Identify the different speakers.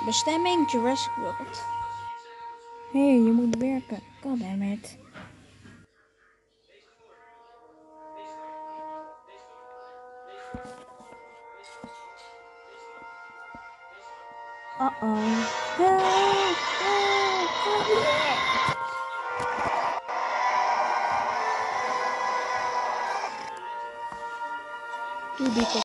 Speaker 1: Bestemming Jurassic World. Hé, je moet werken. Goddammit. Uh-oh. Doe die